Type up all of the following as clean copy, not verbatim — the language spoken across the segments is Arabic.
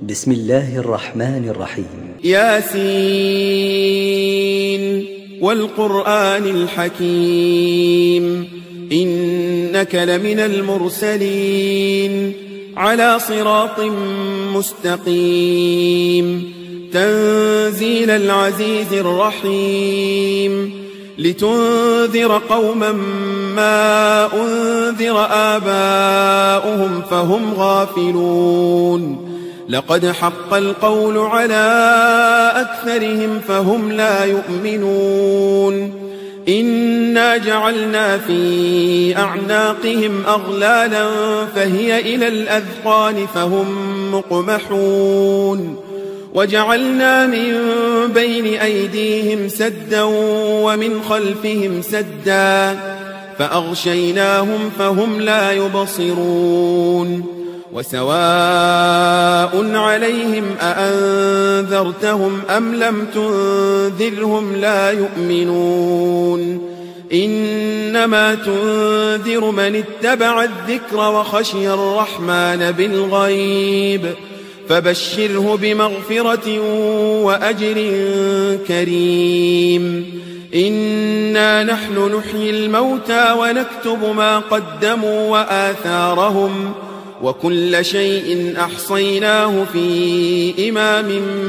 بسم الله الرحمن الرحيم. ياسين والقرآن الحكيم إنك لمن المرسلين على صراط مستقيم تنزيل العزيز الرحيم لتنذر قوما ما أنذر آباؤهم فهم غافلون لقد حق القول على أكثرهم فهم لا يؤمنون إنا جعلنا في أعناقهم أغلالا فهي إلى الأذقان فهم مقمحون وجعلنا من بين أيديهم سدا ومن خلفهم سدا فأغشيناهم فهم لا يبصرون وسواء عليهم أأنذرتهم أم لم تنذرهم لا يؤمنون إنما تنذر من اتبع الذكر وخشي الرحمن بالغيب فبشره بمغفرة وأجر كريم إنا نحن نحيي الموتى ونكتب ما قدموا وآثارهم وكل شيء أحصيناه في إمام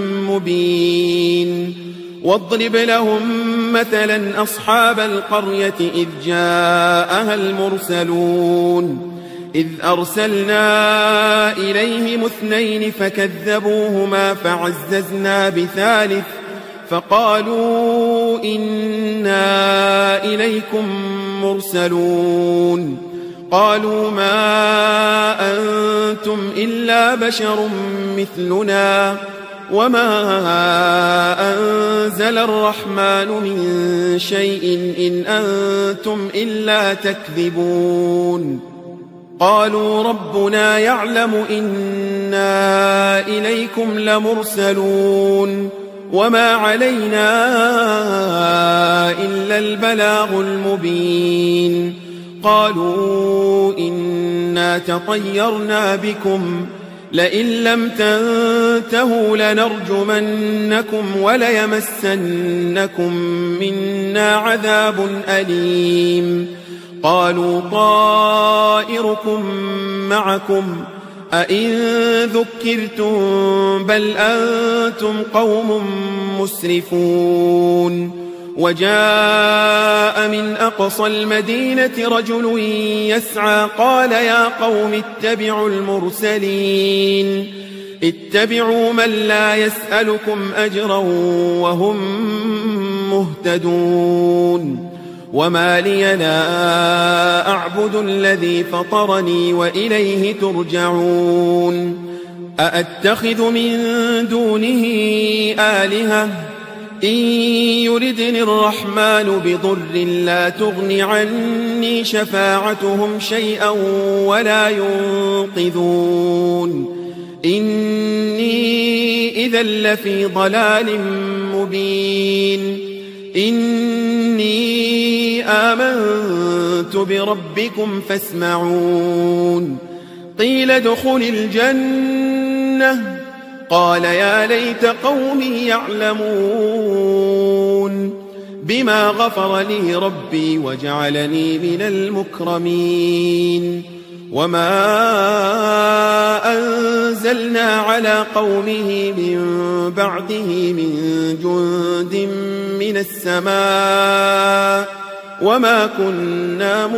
مبين واضرب لهم مثلا أصحاب القرية إذ جاءها المرسلون إذ أرسلنا إليهم 2 فكذبوهما فعززنا ب3 فقالوا إنا إليكم مرسلون قالوا ما أنتم إلا بشر مثلنا وما أنزل الرحمن من شيء إن أنتم إلا تكذبون قالوا ربنا يعلم إنا إليكم لمرسلون وما علينا إلا البلاغ المبين قالوا إنا تطيرنا بكم لئن لم تنتهوا لنرجمنكم وليمسنكم منا عذاب أليم قالوا طائركم معكم أئن ذكرتم بل أنتم قوم مسرفون وجاء من أقصى المدينة رجل يسعى قال يا قوم اتبعوا المرسلين اتبعوا من لا يسألكم أجرا وهم مهتدون وما لي لا أعبد الذي فطرني وإليه ترجعون أأتخذ من دونه آلهة إن يردني الرحمن بضر لا تغن عني شفاعتهم شيئا ولا ينقذون إني إذا لفي ضلال مبين إني آمنت بربكم فاسمعون قيل ادخل الجنة قال يا ليت قومي يعلمون بما غفر لي ربي وجعلني من المكرمين وما أنزلنا على قومه من بعده من جند من السماء وما كنا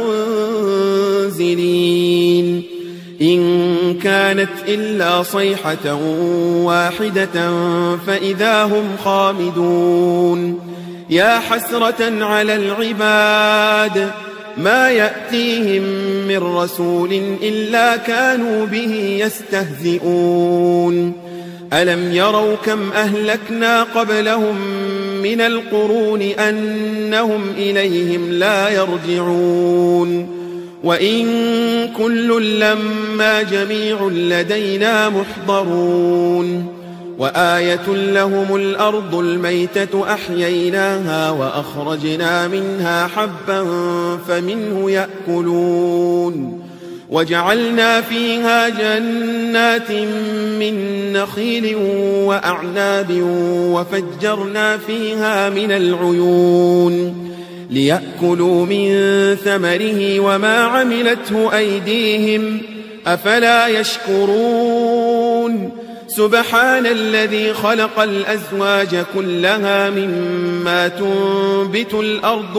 منزلين إن كانت إلا صيحة واحدة فإذا هم خامدون يا حسرة على العباد ما يأتيهم من رسول إلا كانوا به يستهزئون ألم يروا كم أهلكنا قبلهم من القرون أنهم إليهم لا يرجعون وإن كل لما جميع لدينا محضرون وآية لهم الأرض الميتة أحييناها وأخرجنا منها حبا فمنه يأكلون وجعلنا فيها جنات من نخيل وأعناب وفجرنا فيها من العيون ليأكلوا من ثمره وما عملته أيديهم أفلا يشكرون سبحان الذي خلق الأزواج كلها مما تنبت الأرض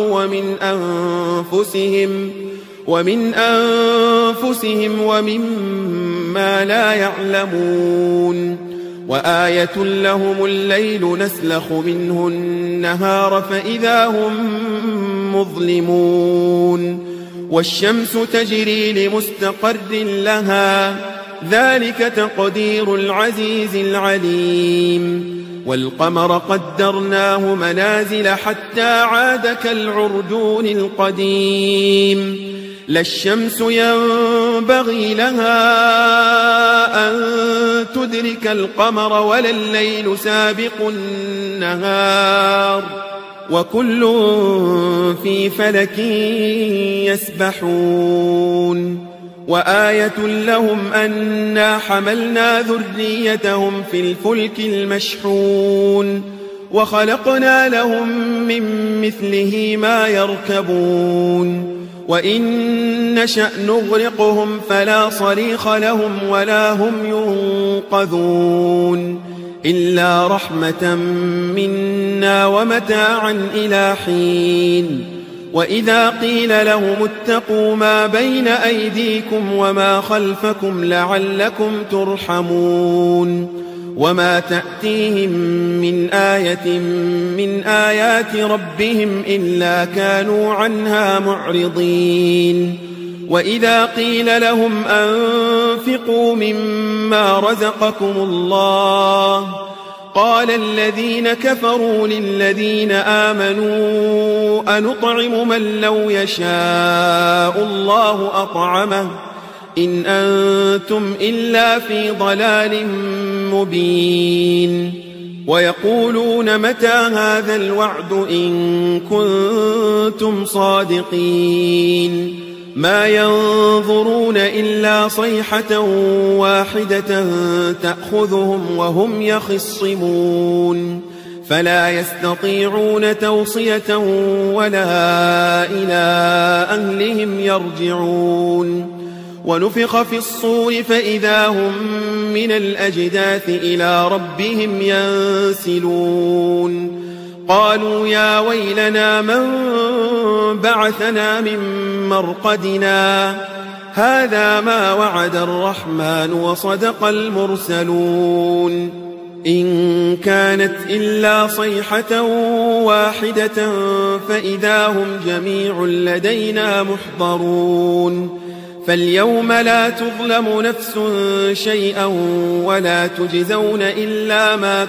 ومن أنفسهم ومما لا يعلمون وآية لهم الليل نسلخ منه النهار فإذا هم مظلمون والشمس تجري لمستقر لها ذلك تقدير العزيز العليم والقمر قدرناه منازل حتى عاد كالعرجون القديم لا الشمس ينبغي لها أن تدرك القمر ولا الليل سابق النهار وكل في فلك يسبحون وآية لهم أنا حملنا ذريتهم في الفلك المشحون وخلقنا لهم من مثله ما يركبون وإن نشأ نغرقهم فلا صريخ لهم ولا هم ينقذون إلا رحمة منا ومتاعا إلى حين وإذا قيل لهم اتقوا ما بين أيديكم وما خلفكم لعلكم ترحمون وما تأتيهم من آية من آيات ربهم إلا كانوا عنها معرضين وإذا قيل لهم أنفقوا مما رزقكم الله قال الذين كفروا للذين آمنوا أنطعم من لو يشاء الله أطعمه إن أنتم إلا في ضلال مبين ويقولون متى هذا الوعد إن كنتم صادقين ما ينظرون إلا صيحة واحدة تأخذهم وهم يخصمون فلا يستطيعون توصية ولا إلى أهلهم يرجعون ونفخ في الصور فإذا هم من الأجداث إلى ربهم ينسلون قالوا يا ويلنا من بعثنا من مرقدنا هذا ما وعد الرحمن وصدق المرسلون إن كانت إلا صيحة واحدة فإذا هم جميع لدينا محضرون فاليوم لا تظلم نفس شيئا ولا تجزون إلا ما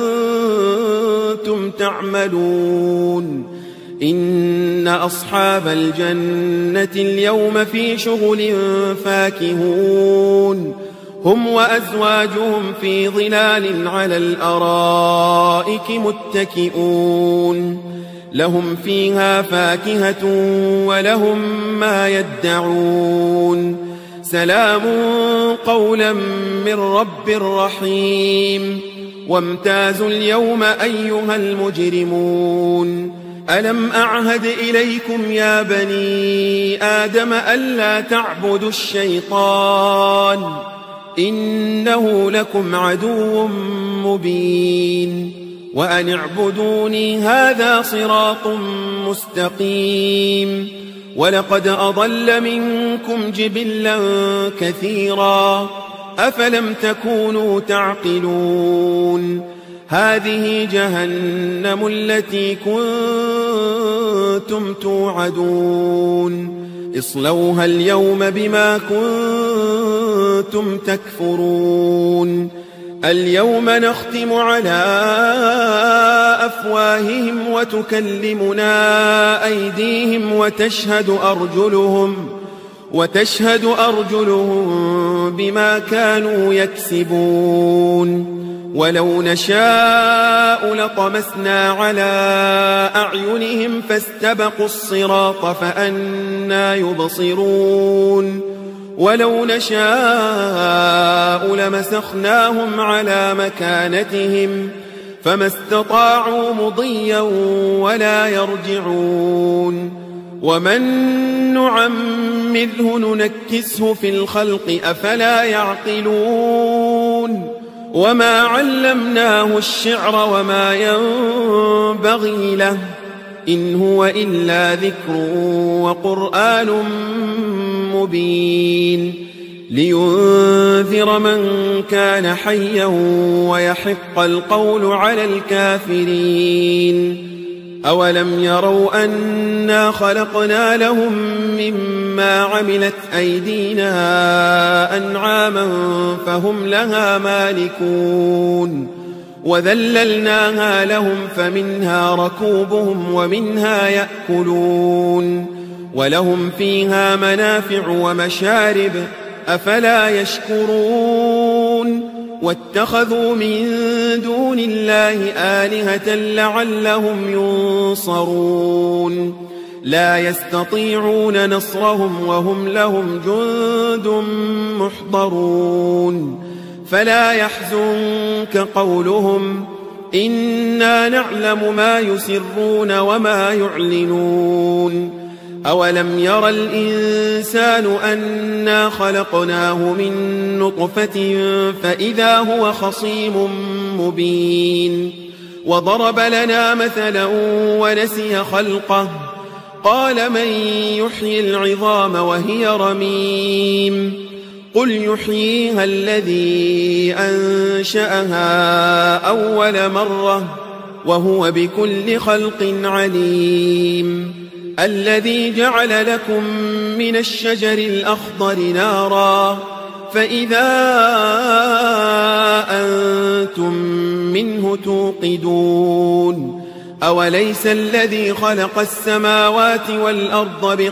كنتم تعملون إن أصحاب الجنة اليوم في شغل فاكهون هم وأزواجهم في ظلال على الأرائك متكئون لهم فيها فاكهة ولهم ما يدعون سلام قولا من رب رحيم وامتازوا اليوم أيها المجرمون ألم أعهد إليكم يا بني آدم ألا تعبدوا الشيطان إنه لكم عدو مبين وأن اعبدوني هذا صراط مستقيم ولقد أضل منكم جبلا كثيرا أفلم تكونوا تعقلون هذه جهنم التي كنتم توعدون اصلوها اليوم بما كنتم تكفرون اليوم نختم على أفواههم وتكلمنا أيديهم وتشهد أرجلهم بما كانوا يكسبون ولو نشاء لطمسنا على أعينهم فاستبقوا الصراط فأنى يبصرون ولو نشاء لمسخناهم على مكانتهم فما استطاعوا مضيا ولا يرجعون ومن نعمره ننكسه في الخلق أفلا يعقلون وما علمناه الشعر وما ينبغي له إن هو إلا ذكر وقرآن مبين لينذر من كان حيا ويحق القول على الكافرين أولم يروا أنا خلقنا لهم مما عملت أيدينا أنعاما فهم لها مالكون وذللناها لهم فمنها ركوبهم ومنها يأكلون ولهم فيها منافع ومشارب أفلا يشكرون واتخذوا من دون الله آلهة لعلهم ينصرون لا يستطيعون نصرهم وهم لهم جند محضرون فلا يحزنك قولهم إنا نعلم ما يسرون وما يعلنون أولم ير الإنسان أنا خلقناه من نطفة فإذا هو خصيم مبين وضرب لنا مثلا ونسي خلقه قال من يحيي العظام وهي رميم قل يحييها الذي أنشأها أول مرة وهو بكل خلق عليم الذي جعل لكم من الشجر الأخضر نارا فإذا أنتم منه توقدون أوليس الذي خلق السماوات والأرض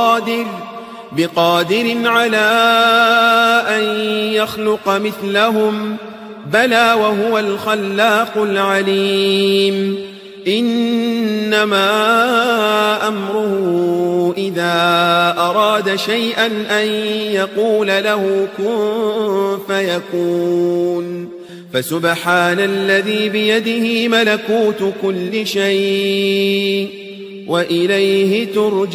بقادر على أن يخلق مثلهم بلى وهو الخلاق العليم إنما أمره إذا أراد شيئا أن يقول له كن فيكون فسبحان الذي بيده ملكوت كل شيء وإليه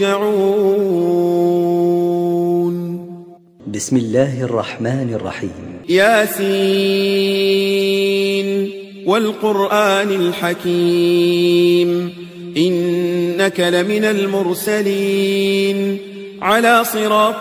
ترجعون بسم الله الرحمن الرحيم ياسين والقرآن الحكيم إنك لمن المرسلين على صراط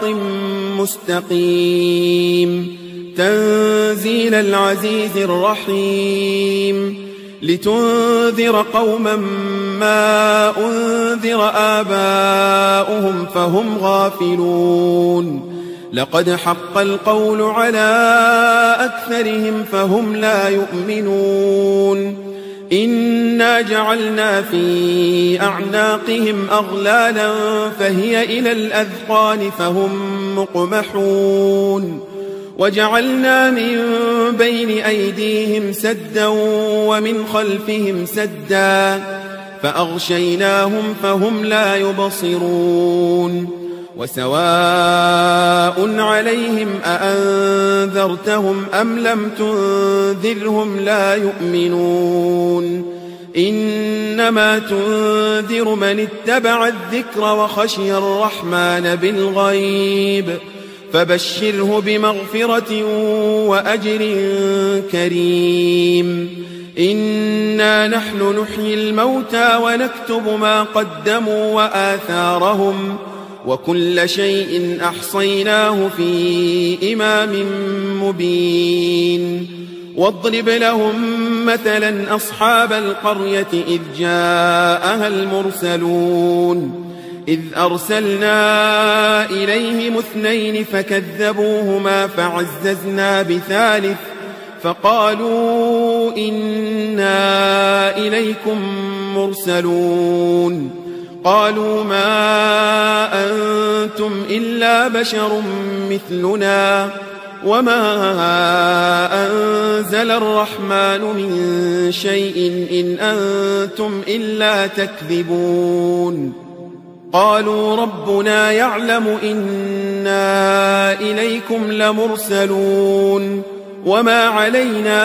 مستقيم تنزيل العزيز الرحيم لتنذر قوما ما أنذر آباؤهم فهم غافلون لقد حق القول على أكثرهم فهم لا يؤمنون إنا جعلنا في أعناقهم أغلالا فهي إلى الأذقان فهم مقمحون وجعلنا من بين أيديهم سدا ومن خلفهم سدا فأغشيناهم فهم لا يبصرون وسواء عليهم أأنذرتهم أم لم تنذرهم لا يؤمنون إنما تنذر من اتبع الذكر وخشي الرحمن بالغيب فبشره بمغفرة وأجر كريم إنا نحن نحيي الموتى ونكتب ما قدموا وآثارهم وكل شيء أحصيناه في إمام مبين واضرب لهم مثلا أصحاب القرية إذ جاءها المرسلون إذ أرسلنا إليهم 2 فكذبوهما فعززنا بثالث فقالوا إنا إليكم مرسلون قالوا ما أنتم إلا بشر مثلنا وما أنزل الرحمن من شيء إن أنتم إلا تكذبون قالوا ربنا يعلم إنا إليكم لمرسلون وما علينا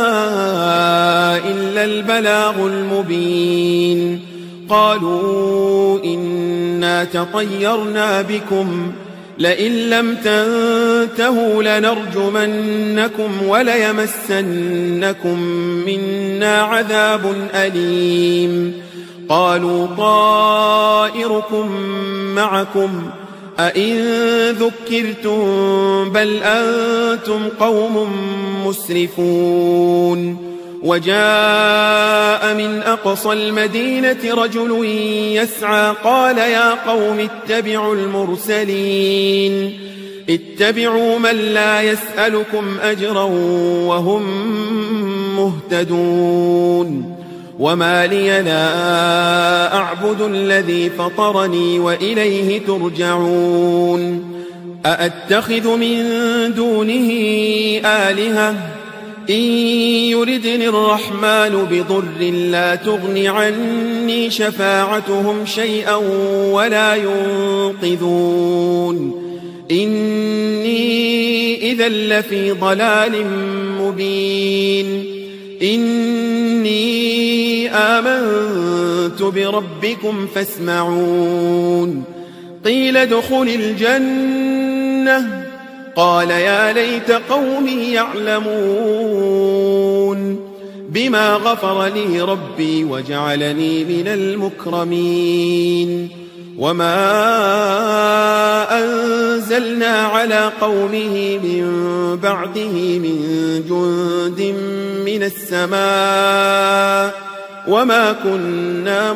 إلا البلاغ المبين قالوا إنا تطيرنا بكم لئن لم تنتهوا لنرجمنكم وليمسنكم منا عذاب أليم قالوا طائركم معكم أئن ذكرتم بل أنتم قوم مسرفون وجاء من أقصى المدينة رجل يسعى قال يا قوم اتبعوا المرسلين اتبعوا من لا يسألكم أجرا وهم مهتدون وما لي لا أعبد الذي فطرني وإليه ترجعون أأتخذ من دونه آلهة إن يردني الرحمن بضر لا تغن عني شفاعتهم شيئا ولا ينقذون إني إذا لفي ضلال مبين إني آمنت بربكم فاسمعون قيل ادخل الجنة قال يا ليت قومي يعلمون بما غفر لي ربي وجعلني من المكرمين وما أنزلنا على قومه من بعده من جند من السماء وما كنا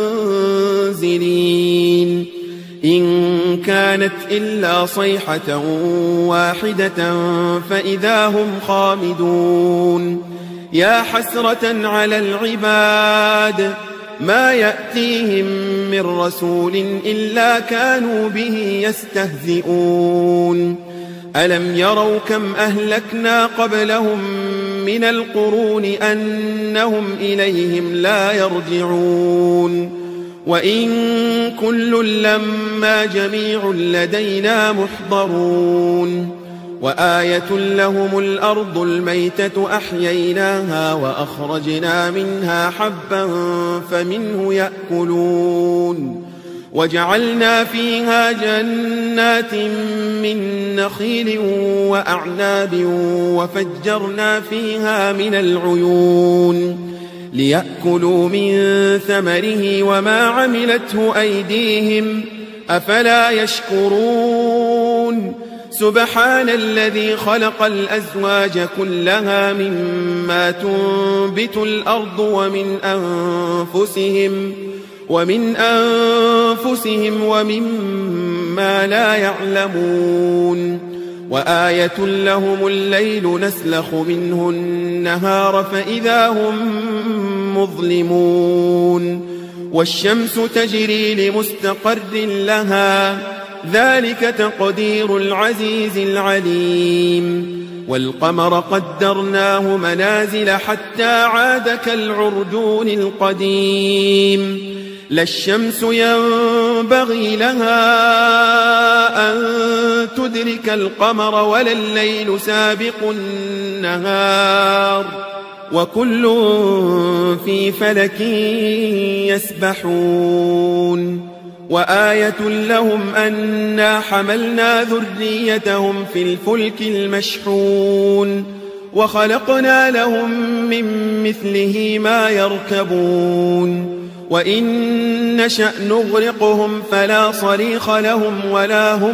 منزلين إن كانت إلا صيحة واحدة فإذا هم خامدون يا حسرة على العباد ما يأتيهم من رسول إلا كانوا به يستهزئون ألم يروا كم أهلكنا قبلهم من القرون أنهم إليهم لا يرجعون وإن كل لما جميع لدينا محضرون وآية لهم الأرض الميتة أحييناها وأخرجنا منها حبا فمنه يأكلون وجعلنا فيها جنات من نخيل وأعناب وفجرنا فيها من العيون ليأكلوا من ثمره وما عملته أيديهم أفلا يشكرون سبحان الذي خلق الأزواج كلها مما تنبت الأرض ومن أنفسهم ومما لا يعلمون وآية لهم الليل نسلخ منه النهار فإذا هم مظلمون والشمس تجري لمستقر لها ذلك تقدير العزيز العليم والقمر قدرناه منازل حتى عاد كالعرجون القديم لا الشمس ينبغي لها أن تدرك القمر ولا الليل سابق النهار وكل في فلك يسبحون وآية لهم أنا حملنا ذريتهم في الفلك المشحون وخلقنا لهم من مثله ما يركبون وإن نشأ نغرقهم فلا صريخ لهم ولا هم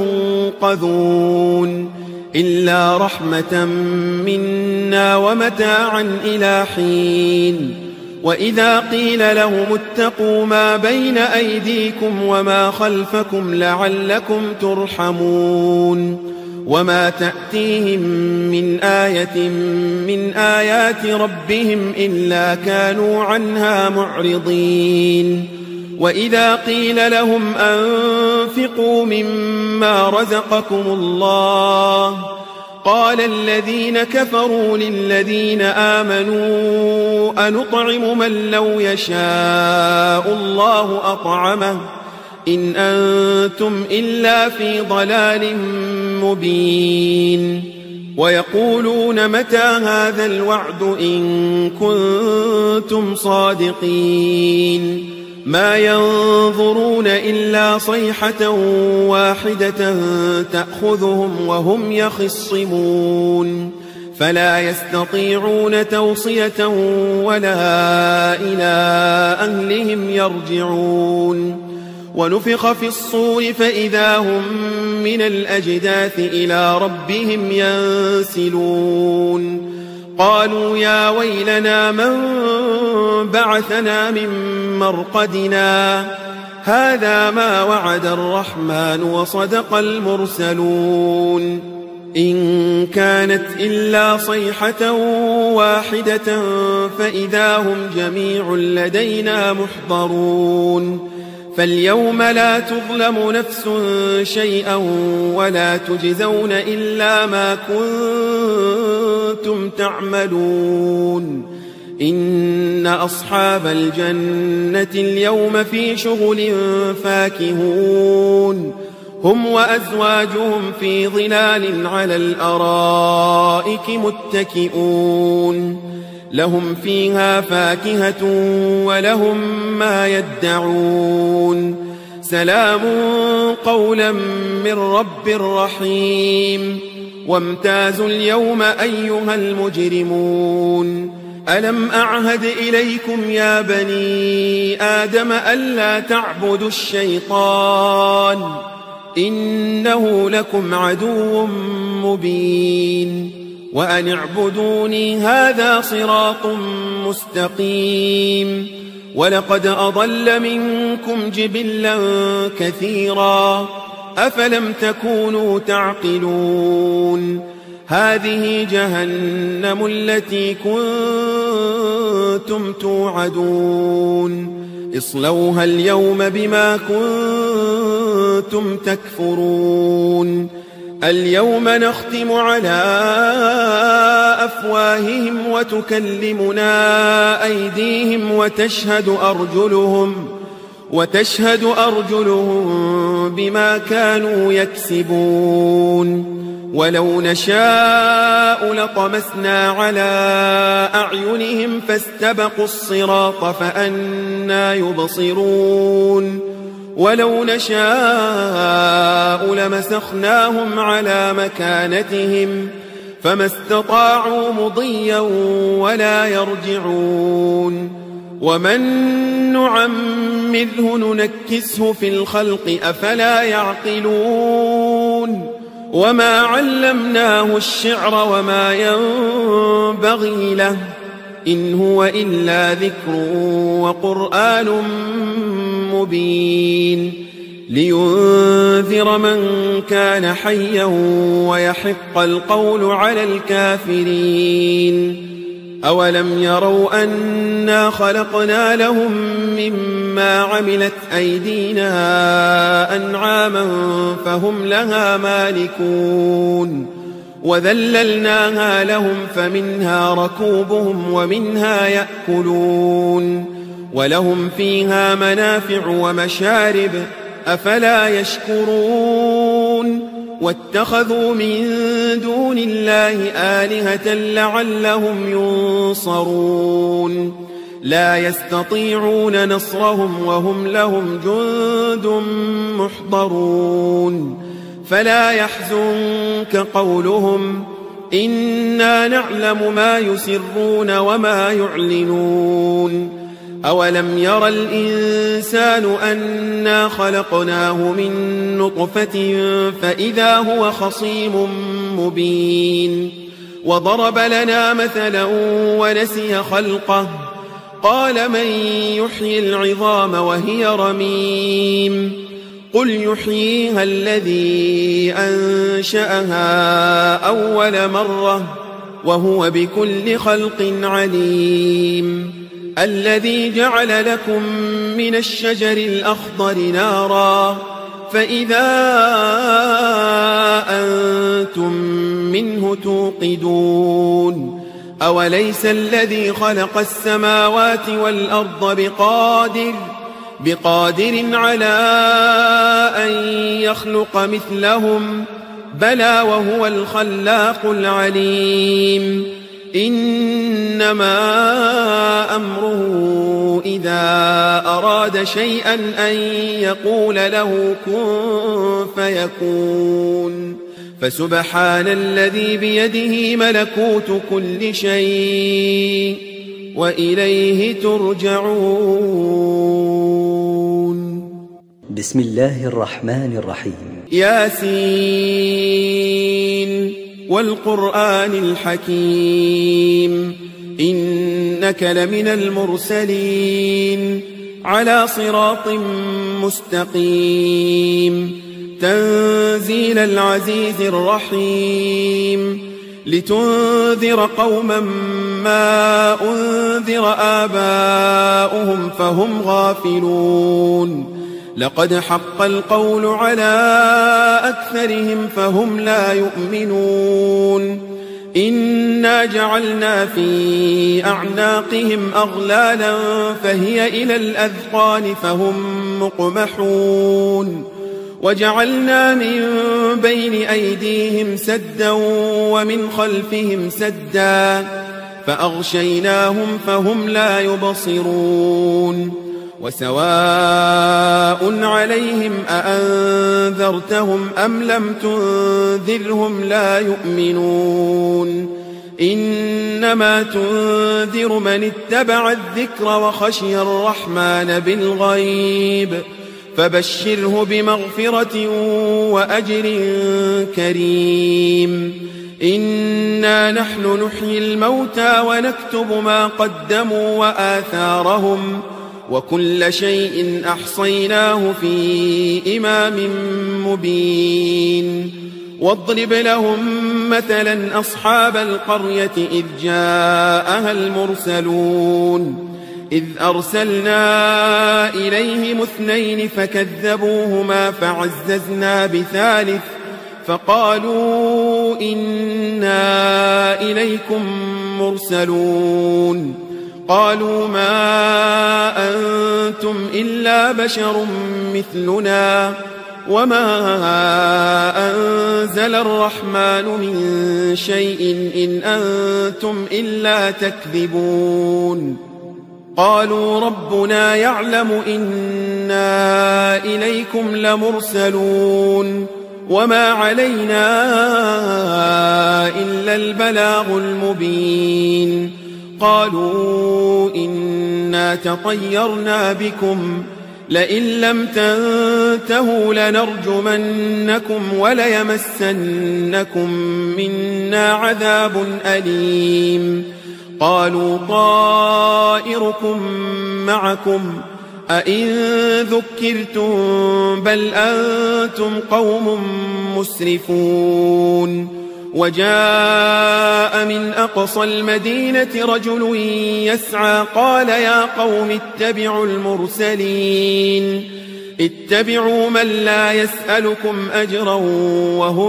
ينقذون إلا رحمة منا ومتاعا إلى حين وإذا قيل لهم اتقوا ما بين أيديكم وما خلفكم لعلكم ترحمون وما تأتيهم من آية من آيات ربهم إلا كانوا عنها معرضين وإذا قيل لهم أنفقوا مما رزقكم الله قال الذين كفروا للذين آمنوا أنطعم من لو يشاء الله أطعمه إن أنتم إلا في ضلال مبين ويقولون متى هذا الوعد إن كنتم صادقين ما ينظرون إلا صيحة واحدة تأخذهم وهم يخصمون فلا يستطيعون توصية ولا إلى أهلهم يرجعون ونفخ في الصور فإذا هم من الأجداث إلى ربهم ينسلون قالوا يا ويلنا من بعثنا من مرقدنا هذا ما وعد الرحمن وصدق المرسلون إن كانت إلا صيحة واحدة فإذا هم جميع لدينا محضرون فاليوم لا تظلم نفس شيئا ولا تجزون إلا ما كنتم تعملون إن أصحاب الجنة اليوم في شغل فاكهون هم وأزواجهم في ظلال على الأرائك متكئون لهم فيها فاكهة ولهم ما يدعون سلام قولا من رب رحيم وامتازوا اليوم أيها المجرمون ألم أعهد إليكم يا بني آدم ألا تعبدوا الشيطان إنه لكم عدو مبين وأن اعبدوني هذا صراط مستقيم ولقد أضل منكم جبلا كثيرا أفلم تكونوا تعقلون هذه جهنم التي كنتم توعدون اصلوها اليوم بما كنتم تكفرون اليوم نختم على أفواههم وتكلمنا أيديهم وتشهد أرجلهم بما كانوا يكسبون ولو نشاء لطمسنا على أعينهم فاستبقوا الصراط فأنى يبصرون ولو نشاء لمسخناهم على مكانتهم فما استطاعوا مضيا ولا يرجعون ومن نعمره ننكسه في الخلق أفلا يعقلون وما علمناه الشعر وما ينبغي له إن هو إلا ذكر وقرآن مبين لينذر من كان حيا ويحق القول على الكافرين أولم يروا أنا خلقنا لهم مما عملت أيدينا أنعاما فهم لها مالكون وذللناها لهم فمنها ركوبهم ومنها يأكلون ولهم فيها منافع ومشارب أفلا يشكرون واتخذوا من دون الله آلهة لعلهم ينصرون لا يستطيعون نصرهم وهم لهم جند محضرون فلا يحزنك قولهم إنا نعلم ما يسرون وما يعلنون أولم ير الإنسان أنا خلقناه من نطفة فإذا هو خصيم مبين وضرب لنا مثلا ونسي خلقه قال من يحيي العظام وهي رميم قل يحييها الذي أنشأها أول مرة وهو بكل خلق عليم الذي جعل لكم من الشجر الأخضر نارا فإذا أنتم منه توقدون أوليس الذي خلق السماوات والأرض بقادر على أن يخلق مثلهم بلى وهو الخلاق العليم إنما أمره إذا أراد شيئا أن يقول له كن فيكون فسبحان الذي بيده ملكوت كل شيء وإليه ترجعون. بسم الله الرحمن الرحيم. ياسين والقرآن الحكيم إنك لمن المرسلين على صراط مستقيم تنزيل العزيز الرحيم لتنذر قوما ما أنذر آباؤهم فهم غافلون لقد حق القول على أكثرهم فهم لا يؤمنون إنا جعلنا في أعناقهم أغلالا فهي إلى الأذقان فهم مقمحون وجعلنا من بين أيديهم سدا ومن خلفهم سدا فأغشيناهم فهم لا يبصرون وسواء عليهم أأنذرتهم أم لم تنذرهم لا يؤمنون إنما تنذر من اتبع الذكر وخشي الرحمن بالغيب فبشره بمغفرة وأجر كريم إنا نحن نحيي الموتى ونكتب ما قدموا وآثارهم وكل شيء أحصيناه في إمام مبين واضرب لهم مثلا أصحاب القرية إذ جاءها المرسلون إذ أرسلنا إليهم 2 فكذبوهما فعززنا بثالث فقالوا إنا إليكم مرسلون قالوا ما أنتم إلا بشر مثلنا وما أنزل الرحمن من شيء إن أنتم إلا تكذبون قالوا ربنا يعلم إنا إليكم لمرسلون وما علينا إلا البلاغ المبين قالوا إنا تطيرنا بكم لئن لم تنتهوا لنرجمنكم وليمسنكم منا عذاب أليم قالوا طائركم معكم أئن ذكرتم بل أنتم قوم مسرفون وجاء من أقصى المدينة رجل يسعى قال يا قوم اتبعوا المرسلين اتبعوا من لا يسألكم أجرا وهم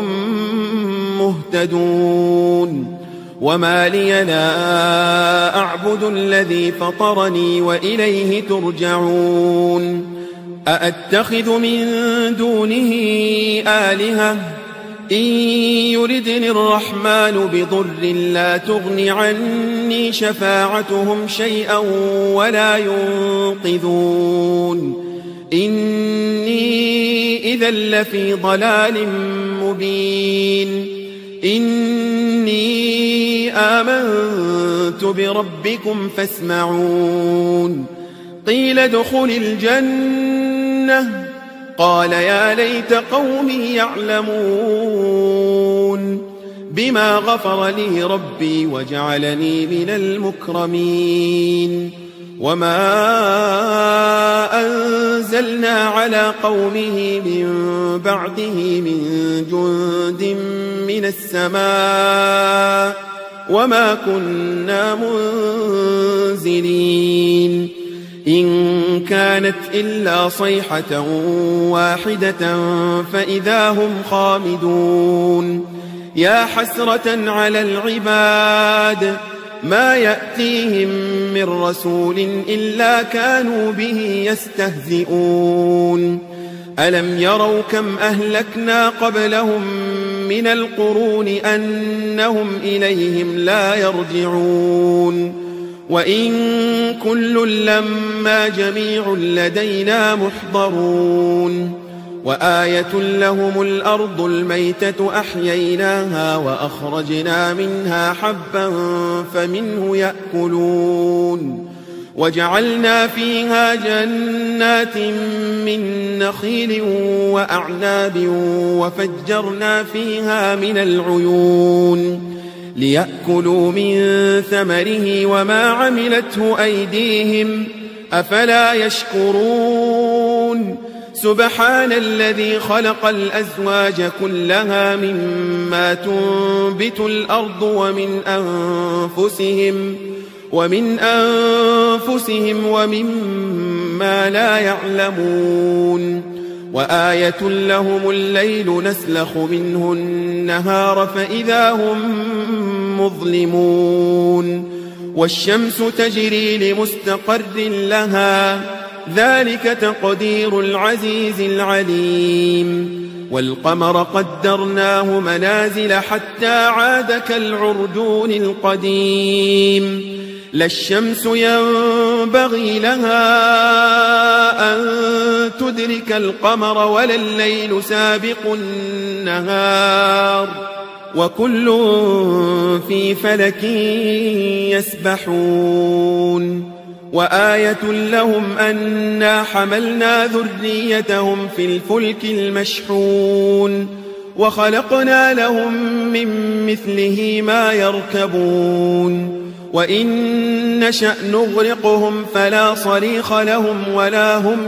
مهتدون وما لي لا أعبد الذي فطرني وإليه ترجعون أأتخذ من دونه آلهة إن يردني الرحمن بضر لا تغن عني شفاعتهم شيئا ولا ينقذون إني إذا لفي ضلال مبين إني آمنت بربكم فاسمعون قيل ادخل الجنة قال يا ليت قومي يعلمون بما غفر لي ربي وجعلني من المكرمين وما أنزلنا على قومه من بعده من جند من السماء وما كنا منزلين إن كانت إلا صيحة واحدة فإذا هم خامدون يا حسرة على العباد ما يأتيهم من رسول إلا كانوا به يستهزئون ألم يروا كم أهلكنا قبلهم من القرون أنهم إليهم لا يرجعون وإن كل لما جميع لدينا محضرون وآية لهم الأرض الميتة أحييناها وأخرجنا منها حبا فمنه يأكلون وجعلنا فيها جنات من نخيل وأعناب وفجرنا فيها من العيون ليأكلوا من ثمره وما عملته أيديهم أفلا يشكرون سبحان الذي خلق الأزواج كلها مما تنبت الأرض ومن أنفسهم ومما لا يعلمون وآية لهم الليل نسلخ منه النهار فإذا هم مظلمون والشمس تجري لمستقر لها ذلك تقدير العزيز العليم والقمر قدرناه منازل حتى عاد كالعرجون القديم لا الشمس ينبغي لها أن تدرك القمر ولا الليل سابق النهار وكل في فلك يسبحون وآية لهم أنا حملنا ذريتهم في الفلك المشحون وخلقنا لهم من مثله ما يركبون وإن نشأ نغرقهم فلا صريخ لهم ولا هم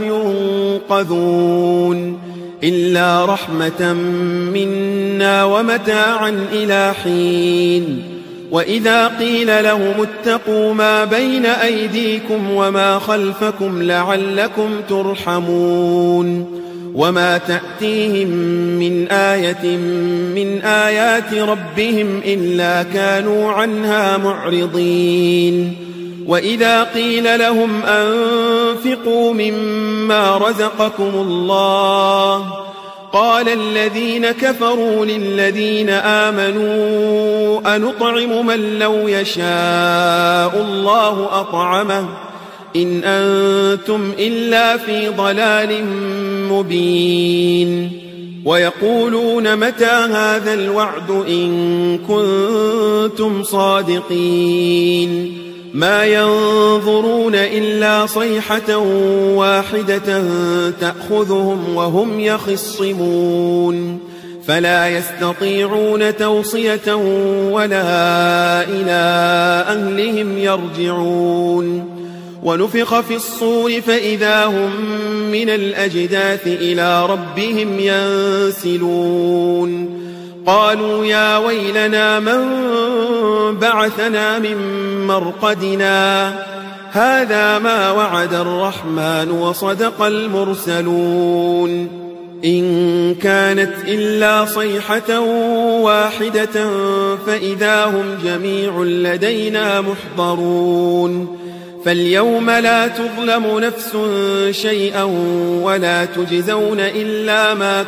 ينقذون إلا رحمة منا ومتاعا إلى حين وإذا قيل لهم اتقوا ما بين أيديكم وما خلفكم لعلكم ترحمون وما تأتيهم من آية من آيات ربهم إلا كانوا عنها معرضين وإذا قيل لهم أنفقوا مما رزقكم الله قال الذين كفروا للذين آمنوا أنطعم من لو يشاء الله أطعمه إن أنتم إلا في ضلال مبين ويقولون متى هذا الوعد إن كنتم صادقين ما ينظرون إلا صيحة واحدة تأخذهم وهم يخصمون فلا يستطيعون توصية ولا إلى أهلهم يرجعون ونفخ في الصور فإذا هم من الأجداث إلى ربهم ينسلون قالوا يا ويلنا من بعثنا من مرقدنا هذا ما وعد الرحمن وصدق المرسلون إن كانت إلا صيحة واحدة فإذا هم جميع لدينا محضرون فاليوم لا تظلم نفس شيئا ولا تجزون إلا ما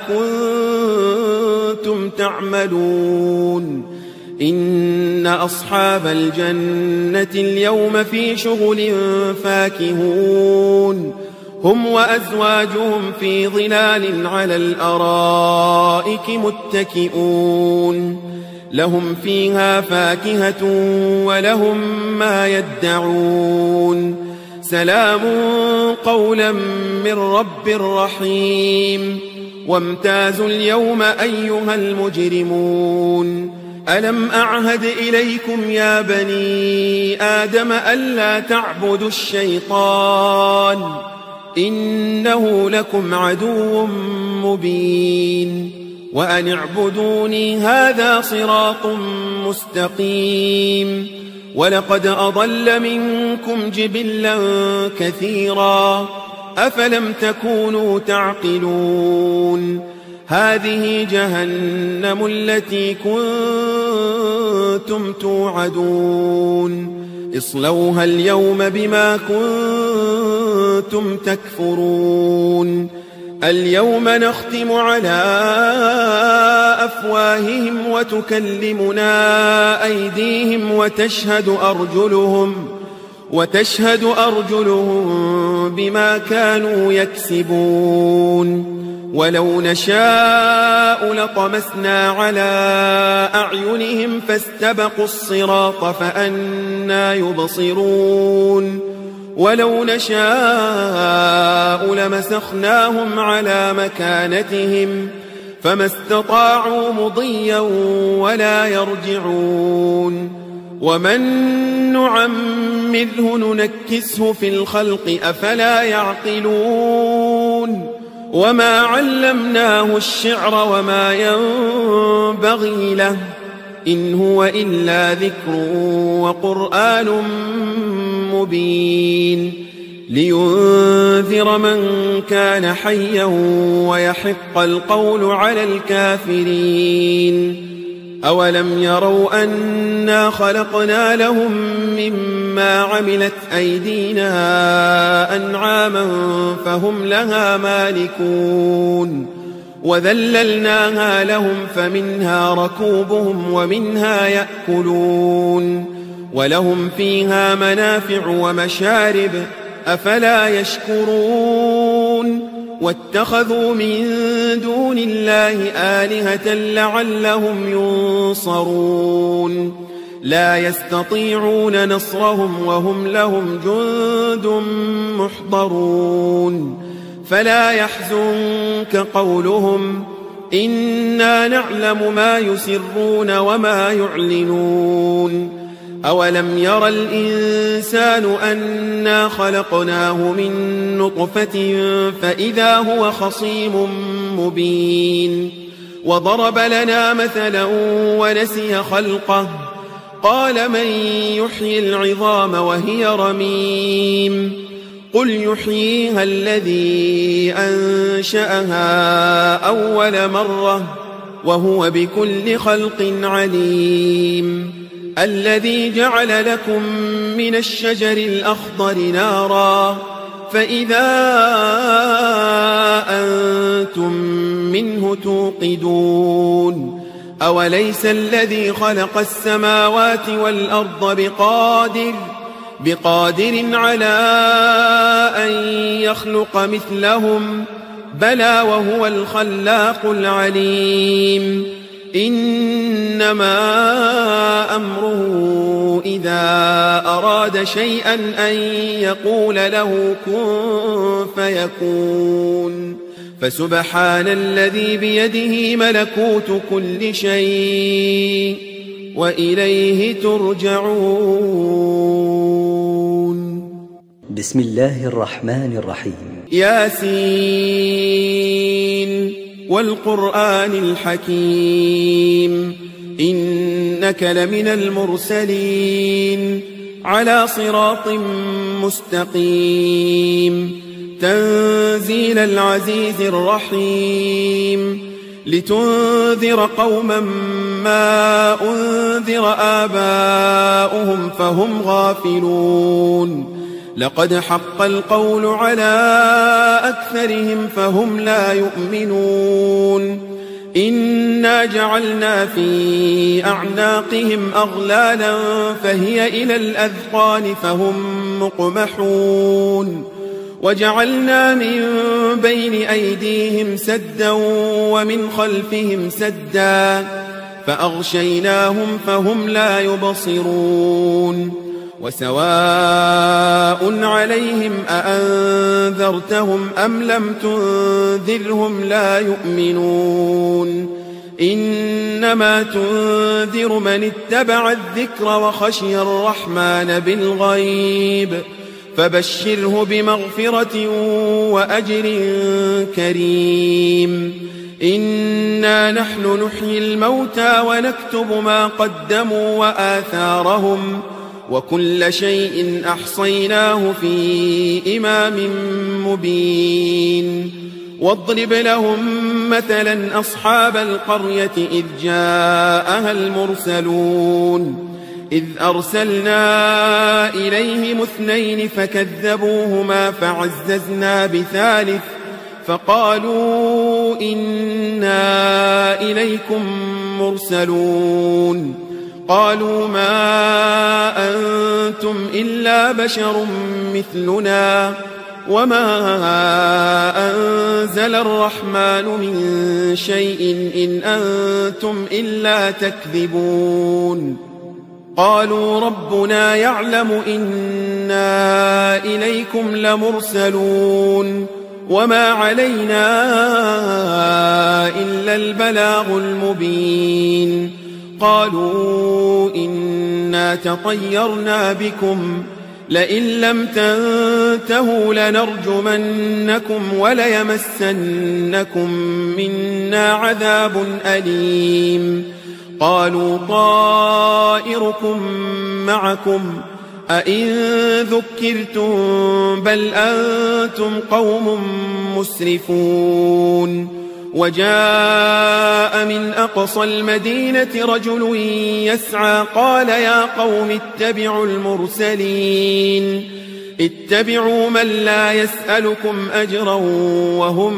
كنتم تعملون إن أصحاب الجنة اليوم في شغل فاكهون هم وأزواجهم في ظلال على الأرائك متكئون لهم فيها فاكهة ولهم ما يدعون سلام قولا من رب رحيم وامتازوا اليوم أيها المجرمون ألم أعهد إليكم يا بني آدم ألا تعبدوا الشيطان إنه لكم عدو مبين وأن اعبدوني هذا صراط مستقيم ولقد أضل منكم جبلا كثيرا أفلم تكونوا تعقلون هذه جهنم التي كنتم توعدون اصلوها اليوم بما كنتم تكفرون اليوم نختم على أفواههم وتكلمنا أيديهم وتشهد أرجلهم بما كانوا يكسبون ولو نشاء لطمسنا على أعينهم فاستبقوا الصراط فأنى يبصرون ولو نشاء لمسخناهم على مكانتهم فما استطاعوا مضيا ولا يرجعون ومن نعمره ننكسه في الخلق أفلا يعقلون وما علمناه الشعر وما ينبغي له إن هو إلا ذكر وقرآن مبين لينذر من كان حيا ويحق القول على الكافرين أولم يروا أنا خلقنا لهم مما عملت أيدينا أنعاما فهم لها مالكون وذللناها لهم فمنها ركوبهم ومنها يأكلون ولهم فيها منافع ومشارب أفلا يشكرون واتخذوا من دون الله آلهة لعلهم ينصرون لا يستطيعون نصرهم وهم لهم جند محضرون فلا يحزنك قولهم إنا نعلم ما يسرون وما يعلنون أولم ير الإنسان أنا خلقناه من نطفة فإذا هو خصيم مبين وضرب لنا مثلا ونسي خلقه قال من يحيي العظام وهي رميم قل يحييها الذي أنشأها أول مرة وهو بكل خلق عليم الذي جعل لكم من الشجر الأخضر نارا فإذا أنتم منه توقدون أوليس الذي خلق السماوات والأرض بقادر على أن يخلق مثلهم بلى وهو الخلاق العليم إنما أمره إذا أراد شيئا أن يقول له كن فيكون فسبحان الذي بيده ملكوت كل شيء وإليه ترجعون بسم الله الرحمن الرحيم ياسين والقرآن الحكيم إنك لمن المرسلين على صراط مستقيم تنزيل العزيز الرحيم لتنذر قوما ما أنذر آباؤهم فهم غافلون لقد حق القول على أكثرهم فهم لا يؤمنون إنا جعلنا في أعناقهم أغلالا فهي إلى الأذقان فهم مقمحون وجعلنا من بين أيديهم سدا ومن خلفهم سدا فأغشيناهم فهم لا يبصرون وسواء عليهم أأنذرتهم أم لم تنذرهم لا يؤمنون إنما تنذر من اتبع الذكر وخشي الرحمن بالغيب فبشره بمغفرة وأجر كريم إنا نحن نحيي الموتى ونكتب ما قدموا وآثارهم وكل شيء أحصيناه في إمام مبين واضرب لهم مثلا أصحاب القرية إذ جاءها المرسلون إذ أرسلنا إليهم 2 فكذبوهما فعززنا بثالث فقالوا إنا إليكم مرسلون قالوا ما أنتم إلا بشر مثلنا وما أنزل الرحمن من شيء إن أنتم إلا تكذبون قالوا ربنا يعلم إنا إليكم لمرسلون وما علينا إلا البلاغ المبين قالوا إنا تطيرنا بكم لئن لم تنتهوا لنرجمنكم وليمسنكم منا عذاب أليم قالوا طائركم معكم أئن ذكرتم بل أنتم قوم مسرفون وجاء من أقصى المدينة رجل يسعى قال يا قوم اتبعوا المرسلين اتبعوا من لا يسألكم أجرا وهم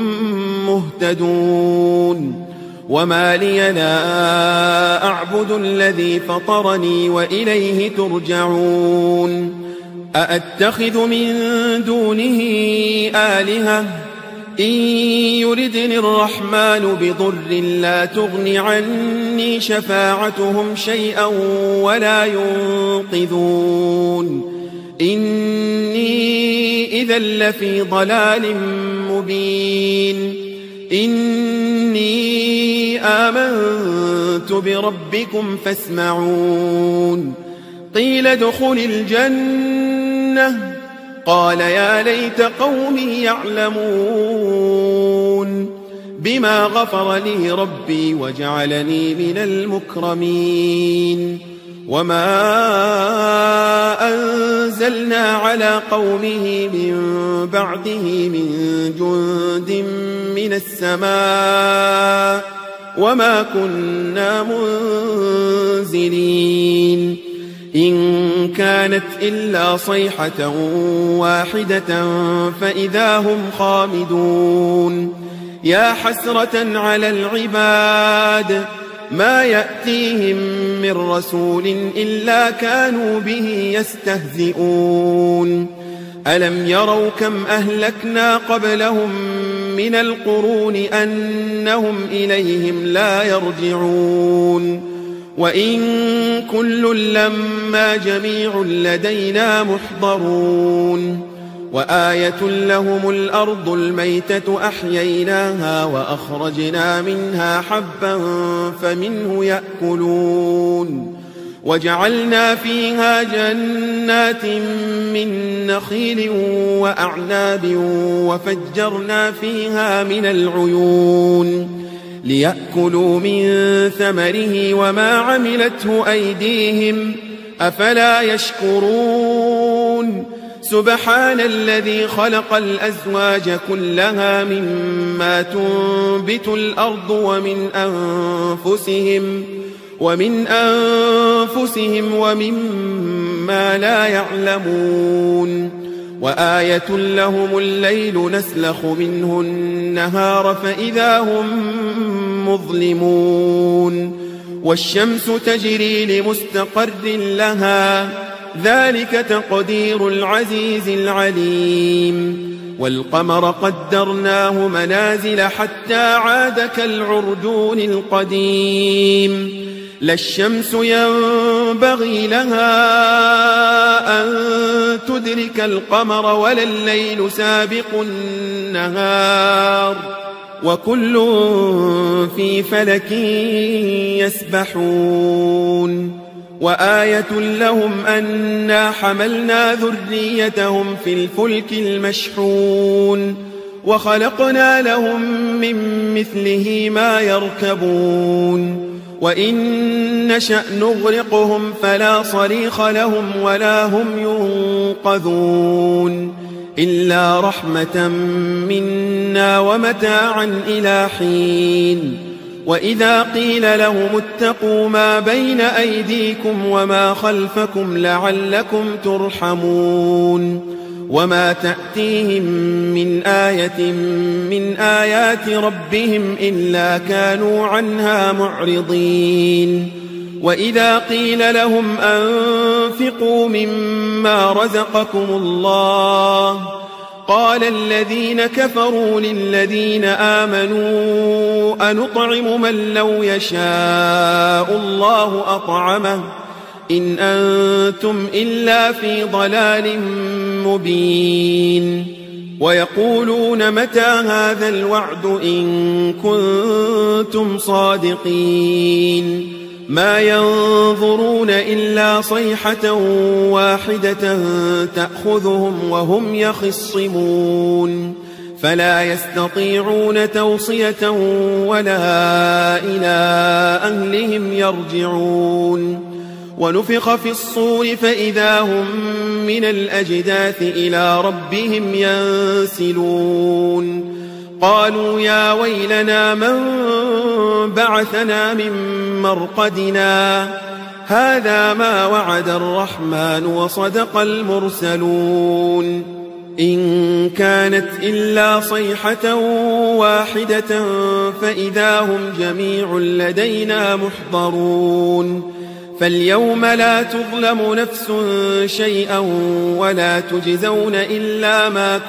مهتدون وما لي لا أعبد الذي فطرني وإليه ترجعون أأتخذ من دونه آلهة إن يردني الرحمن بضر لا تغن عني شفاعتهم شيئا ولا ينقذون إني إذا لفي ضلال مبين إني آمنت بربكم فاسمعون قيل ادخل الجنة قال يا ليت قومي يعلمون بما غفر لي ربي وجعلني من المكرمين وما أنزلنا على قومه من بعده من جند من السماء وما كنا منزلين إن كانت إلا صيحة واحدة فإذا هم خامدون يا حسرة على العباد ما يأتيهم من رسول إلا كانوا به يستهزئون ألم يروا كم أهلكنا قبلهم من القرون أنهم إليهم لا يرجعون وإن كل لما جميع لدينا محضرون وآية لهم الأرض الميتة أحييناها وأخرجنا منها حبا فمنه يأكلون وجعلنا فيها جنات من نخيل وأعناب وفجرنا فيها من العيون ليأكلوا من ثمره وما عملته أيديهم أفلا يشكرون سبحان الذي خلق الأزواج كلها مما تنبت الأرض ومن أنفسهم ومما لا يعلمون وآية لهم الليل نسلخ منه النهار فإذا هم مظلمون والشمس تجري لمستقر لها ذلك تقدير العزيز العليم والقمر قدرناه منازل حتى عاد كالعرجون القديم لا الشمس ينبغي لها أن تدرك القمر ولا الليل سابق النهار وكل في فلك يسبحون وآية لهم أنا حملنا ذريتهم في الفلك المشحون وخلقنا لهم من مثله ما يركبون وإن نشأ نغرقهم فلا صريخ لهم ولا هم ينقذون إلا رحمة منا ومتاعا إلى حين وإذا قيل لهم اتقوا ما بين أيديكم وما خلفكم لعلكم ترحمون وما تأتيهم من آية من آيات ربهم إلا كانوا عنها معرضين وإذا قيل لهم أنفقوا مما رزقكم الله قال الذين كفروا للذين آمنوا أنطعم من لو يشاء الله أطعمه إن أنتم إلا في ضلال مبين ويقولون متى هذا الوعد إن كنتم صادقين ما ينظرون إلا صيحة واحدة تأخذهم وهم يخصمون فلا يستطيعون توصية ولا إلى أهلهم يرجعون ونفخ في الصور فإذا هم من الأجداث إلى ربهم ينسلون قالوا يا ويلنا من بعثنا من مرقدنا هذا ما وعد الرحمن وصدق المرسلون إن كانت إلا صيحة واحدة فإذا هم جميع لدينا محضرون فاليوم لا تظلم نفس شيئا ولا تجزون إلا ما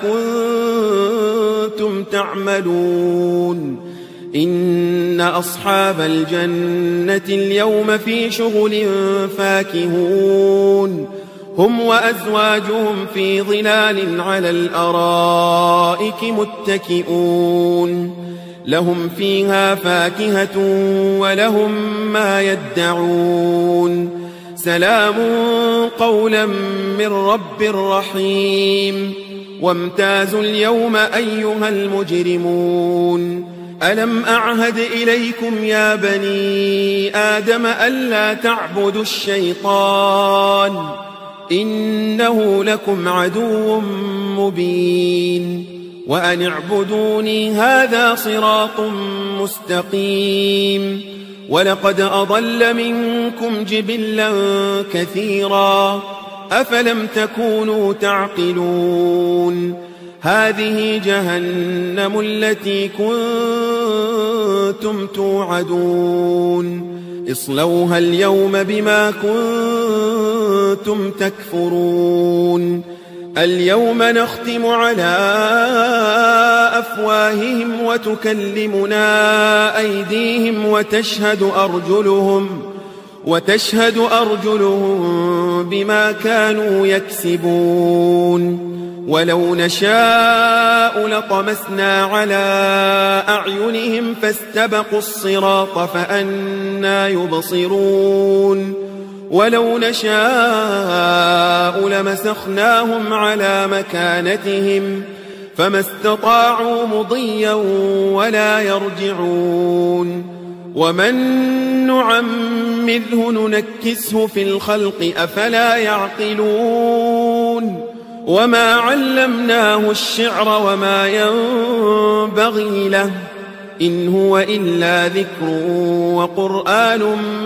كنتم تعملون إن أصحاب الجنة اليوم في شغل فاكهون هم وأزواجهم في ظلال على الأرائك متكئون لهم فيها فاكهة ولهم ما يدعون سلام قولا من رب رحيم وامتازوا اليوم أيها المجرمون ألم أعهد إليكم يا بني آدم ألا تعبدوا الشيطان إنه لكم عدو مبين وأن اعبدوني هذا صراط مستقيم ولقد أضل منكم جبلا كثيرا أفلم تكونوا تعقلون هذه جهنم التي كنتم توعدون اصلوها اليوم بما كنتم تكفرون اليوم نختم على أفواههم وتكلمنا أيديهم وتشهد أرجلهم بما كانوا يكسبون ولو نشاء لطمسنا على أعينهم فاستبقوا الصراط فأنى يبصرون ولو نشاء لمسخناهم على مكانتهم فما استطاعوا مضيا ولا يرجعون ومن نعمره ننكسه في الخلق أفلا يعقلون وما علمناه الشعر وما ينبغي له إن هو إلا ذكر وقرآن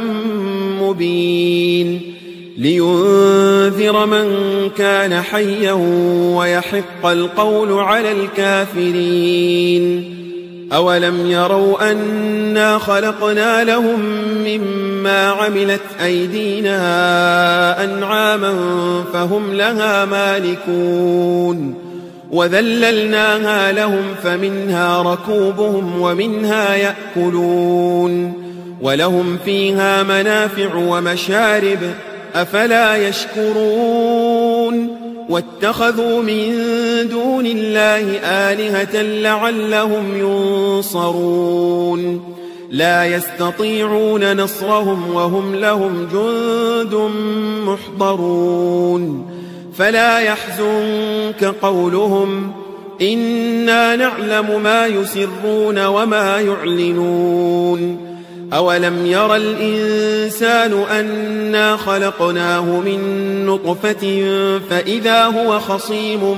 مبين لينذر من كان حيا ويحق القول على الكافرين أولم يروا أنا خلقنا لهم مما عملت أيدينا أنعاما فهم لها مالكون وذللناها لهم فمنها ركوبهم ومنها يأكلون ولهم فيها منافع ومشارب أفلا يشكرون واتخذوا من دون الله آلهة لعلهم ينصرون لا يستطيعون نصرهم وهم لهم جند محضرون فلا يحزنك قولهم إنا نعلم ما يسرون وما يعلنون أولم ير الإنسان أنا خلقناه من نطفة فإذا هو خصيم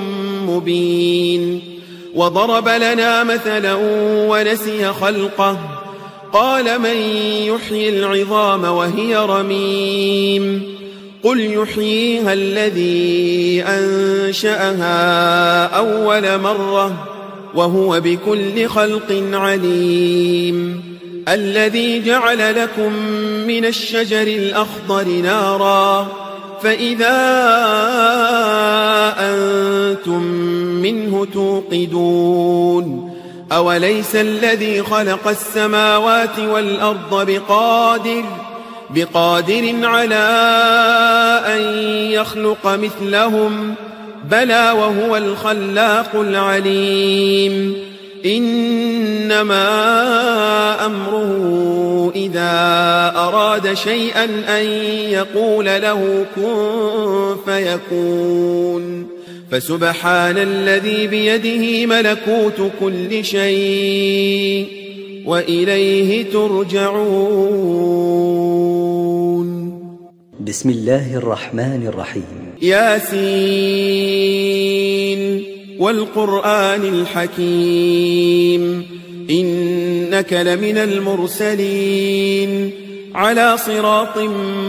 مبين وضرب لنا مثلا ونسي خلقه قال من يحيي العظام وهي رميم قل يحييها الذي أنشأها أول مرة وهو بكل خلق عليم الذي جعل لكم من الشجر الأخضر نارا فإذا أنتم منه توقدون أوليس الذي خلق السماوات والأرض بقادر على أن يخلق مثلهم بلى وهو الخلاق العليم إنما أمره إذا أراد شيئا أن يقول له كن فيكون فسبحان الذي بيده ملكوت كل شيء وإليه ترجعون. بسم الله الرحمن الرحيم. ياسين والقرآن الحكيم إنك لمن المرسلين على صراط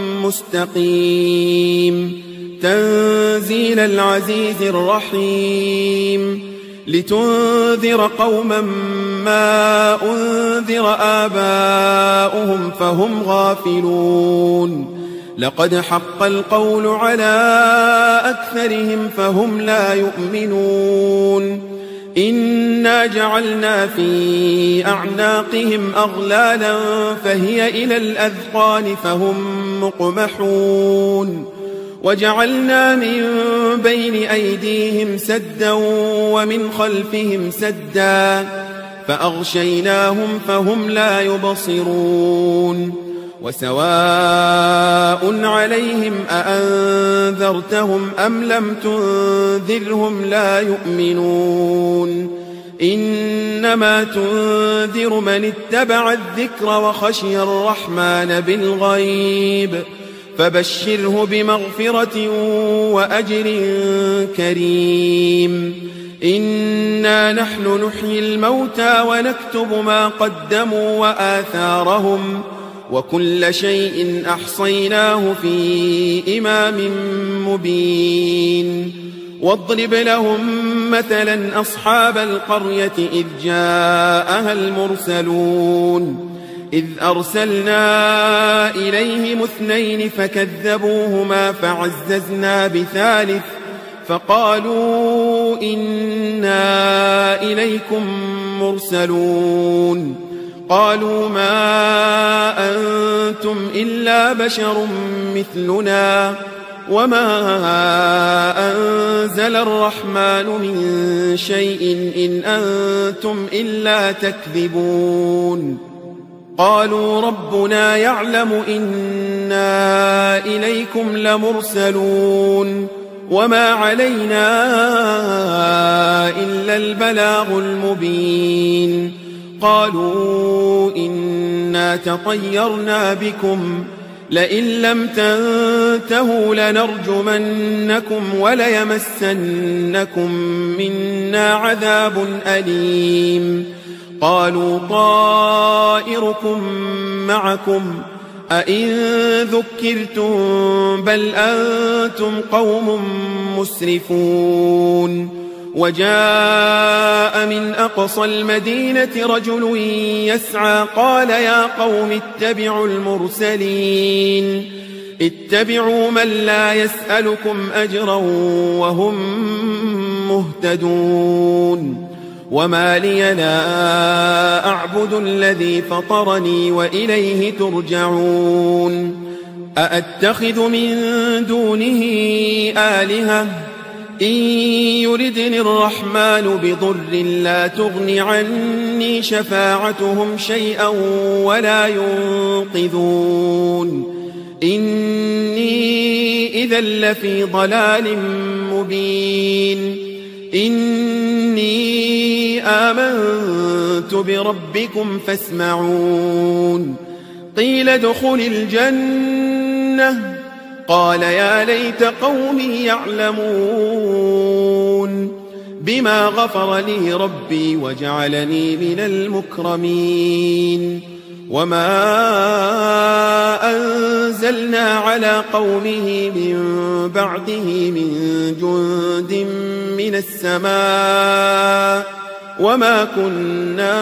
مستقيم تنزيل العزيز الرحيم لتنذر قوما ما أنذر آباؤهم فهم غافلون لقد حق القول على أكثرهم فهم لا يؤمنون إنا جعلنا في أعناقهم أغلالا فهي إلى الأذقان فهم مقمحون وجعلنا من بين أيديهم سدا ومن خلفهم سدا فأغشيناهم فهم لا يبصرون وسواء عليهم أأنذرتهم أم لم تنذرهم لا يؤمنون إنما تنذر من اتبع الذكر وخشي الرحمن بالغيب فبشره بمغفرة وأجر كريم إنا نحن نحيي الموتى ونكتب ما قدموا وآثارهم وكل شيء أحصيناه في إمام مبين واضرب لهم مثلا أصحاب القرية إذ جاءها المرسلون إذ أرسلنا إليهم 2 فكذبوهما فعززنا بثالث فقالوا إنا إليكم مرسلون قالوا ما أنتم إلا بشر مثلنا وما أنزل الرحمن من شيء إن أنتم إلا تكذبون قالوا ربنا يعلم إنا إليكم لمرسلون وما علينا إلا البلاغ المبين قالوا إنا تطيرنا بكم لئن لم تنتهوا لنرجمنكم وليمسنكم منا عذاب أليم قالوا طائركم معكم أئن ذكرتم بل أنتم قوم مسرفون وجاء من أقصى المدينة رجل يسعى قال يا قوم اتبعوا المرسلين اتبعوا من لا يسألكم أجرا وهم مهتدون وما لي لا أعبد الذي فطرني وإليه ترجعون أأتخذ من دونه آلهة إن يردني الرحمن بضر لا تغن عني شفاعتهم شيئا ولا ينقذون إني إذا لفي ضلال مبين إني آمنت بربكم فاسمعون قيل ادخل الجنة قال يا ليت قومي يعلمون بما غفر لي ربي وجعلني من المكرمين وما أنزلنا على قومه من بعده من جند من السماء وما كنا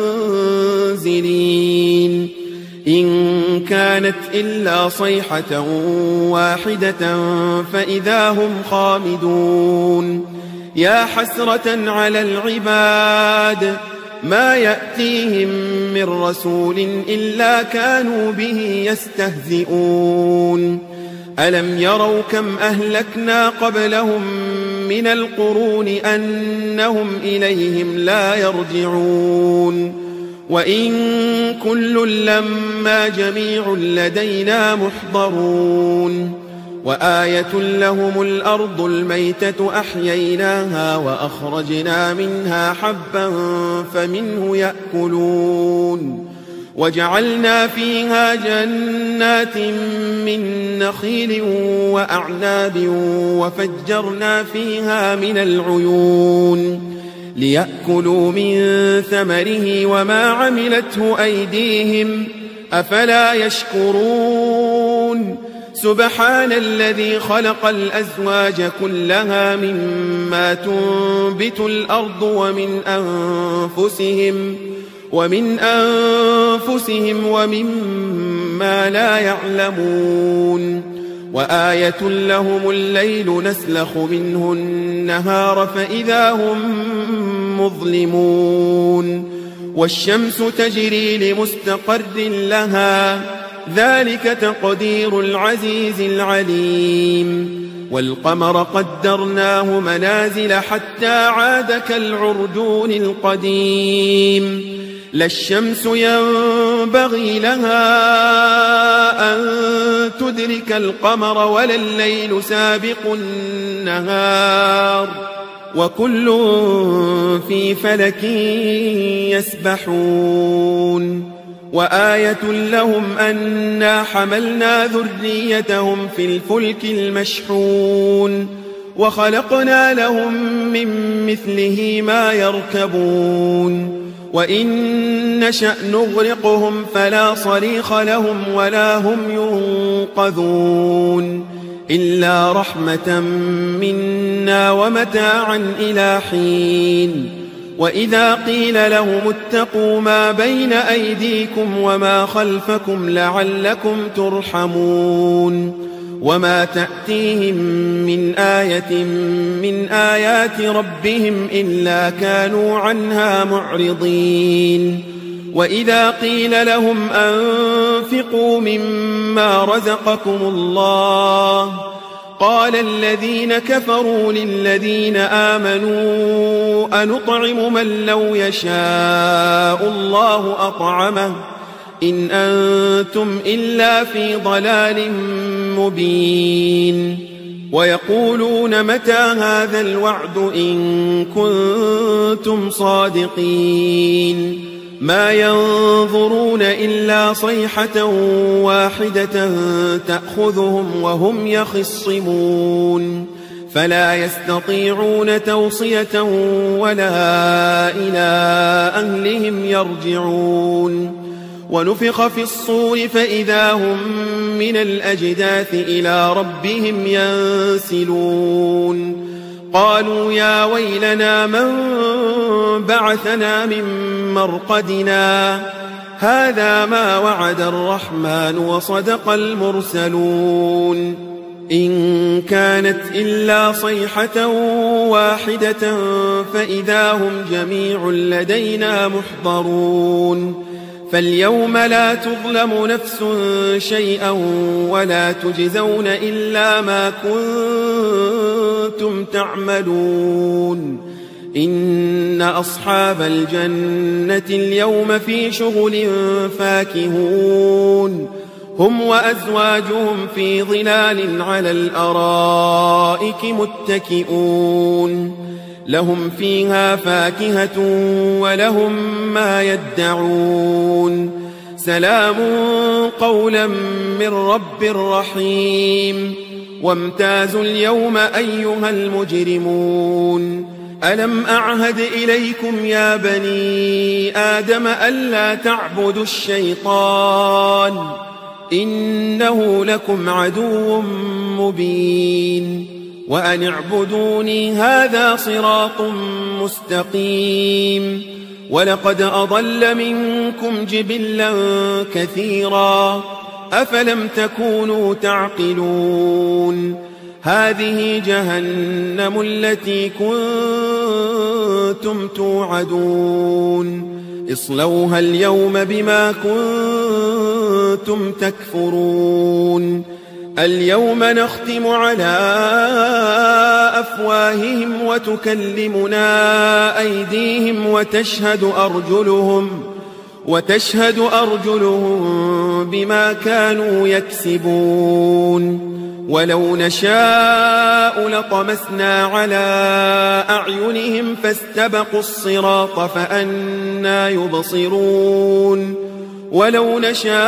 منزلين إن كانت إلا صيحة واحدة فإذا هم خامدون يا حسرة على العباد ما يأتيهم من رسول إلا كانوا به يستهزئون ألم يروا كم أهلكنا قبلهم من القرون أنهم إليهم لا يرجعون وإن كل لما جميع لدينا محضرون وآية لهم الأرض الميتة أحييناها وأخرجنا منها حبا فمنه يأكلون وجعلنا فيها جنات من نخيل وأعناب وفجرنا فيها من العيون ليأكلوا من ثمره وما عملته أيديهم أفلا يشكرون سبحان الذي خلق الأزواج كلها مما تنبت الأرض ومن أنفسهم ومما لا يعلمون وآية لهم الليل نسلخ منه النهار فإذا هم مظلمون والشمس تجري لمستقر لها ذلك تقدير العزيز العليم والقمر قدرناه منازل حتى عاد كالعرجون القديم لا الشمس ينبغي لها أن تدرك القمر ولا الليل سابق النهار وكل في فلك يسبحون وآية لهم أنا حملنا ذريتهم في الفلك المشحون وخلقنا لهم من مثله ما يركبون وإن نشأ نغرقهم فلا صريخ لهم ولا هم ينقذون إلا رحمة منا ومتاعا إلى حين وإذا قيل لهم اتقوا ما بين أيديكم وما خلفكم لعلكم ترحمون وما تأتيهم من آية من آيات ربهم إلا كانوا عنها معرضين وإذا قيل لهم أنفقوا مما رزقكم الله قال الذين كفروا للذين آمنوا أنطعم من لو يشاء الله أطعمه إن أنتم إلا في ضلال مبين ويقولون متى هذا الوعد إن كنتم صادقين ما ينظرون إلا صيحة واحدة تأخذهم وهم يخصمون فلا يستطيعون توصية ولا إلى أهلهم يرجعون ونفخ في الصور فإذا هم من الأجداث إلى ربهم ينسلون قالوا يا ويلنا من بعثنا من مرقدنا هذا ما وعد الرحمن وصدق المرسلون إن كانت إلا صيحة واحدة فإذا هم جميع لدينا محضرون فاليوم لا تظلم نفس شيئا ولا تجزون إلا ما كنتم تعملون إن أصحاب الجنة اليوم في شغل فاكهون هم وأزواجهم في ظلال على الأرائك متكئون لهم فيها فاكهة ولهم ما يدعون سلام قولا من رب رحيم وامتازوا اليوم أيها المجرمون ألم أعهد إليكم يا بني آدم ألا تعبدوا الشيطان إنه لكم عدو مبين وأن اعبدوني هذا صراط مستقيم ولقد أضل منكم جبلا كثيرا أفلم تكونوا تعقلون هذه جهنم التي كنتم توعدون اصلوها اليوم بما كنتم تكفرون اليوم نختم على أفواههم وتكلمنا أيديهم وتشهد أرجلهم بما كانوا يكسبون ولو نشاء لطمسنا على أعينهم فاستبقوا الصراط فأنى يبصرون ولو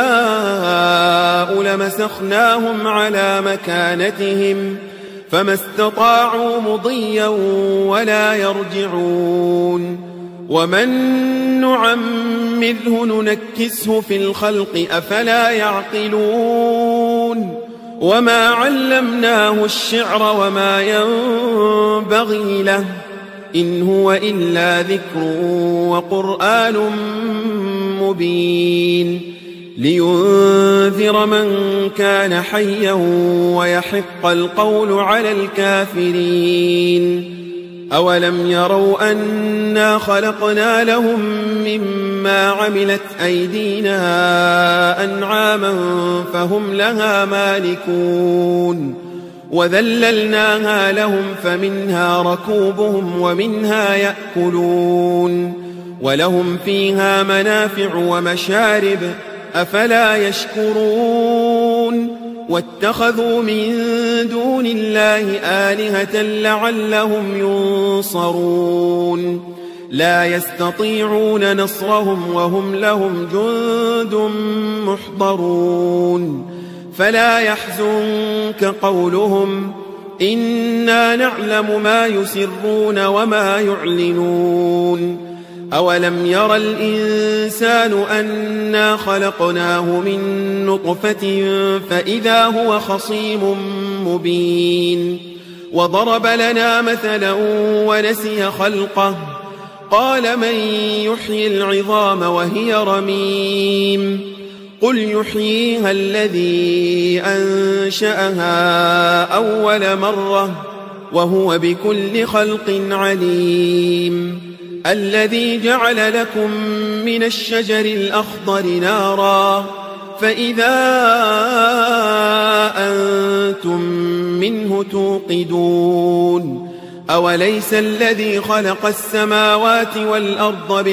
نشاء لمسخناهم على مكانتهم فما استطاعوا مضيا ولا يرجعون ومن نعمره ننكسه في الخلق أفلا يعقلون وما علمناه الشعر وما ينبغي له إن هو إلا ذكر وقرآن مبين لينذر من كان حيا ويحق القول على الكافرين أولم يروا أنا خلقنا لهم مما عملت أيدينا أنعاما فهم لها مالكون وذللناها لهم فمنها ركوبهم ومنها يأكلون ولهم فيها منافع ومشارب أفلا يشكرون واتخذوا من دون الله آلهة لعلهم ينصرون لا يستطيعون نصرهم وهم لهم جند محضرون فلا يحزنك قولهم إنا نعلم ما يسرون وما يعلنون أولم ير الإنسان أنا خلقناه من نطفة فإذا هو خصيم مبين وضرب لنا مثلا ونسي خلقه قال من يحيي العظام وهي رميم قل يحييها الذي أنشأها أول مرة وهو بكل خلق عليم الذي جعل لكم من الشجر الأخضر نارا فإذا أنتم منه توقدون أوليس الذي خلق السماوات والأرض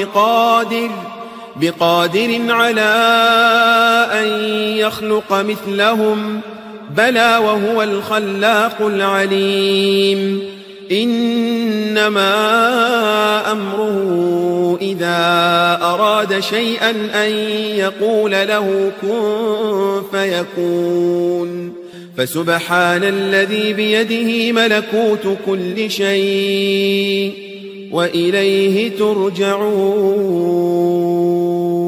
بقادر على أن يخلق مثلهم بلى وهو الخلاق العليم إنما أمره إذا أراد شيئا أن يقول له كن فيكون فسبحان الذي بيده ملكوت كل شيء وإليه ترجعون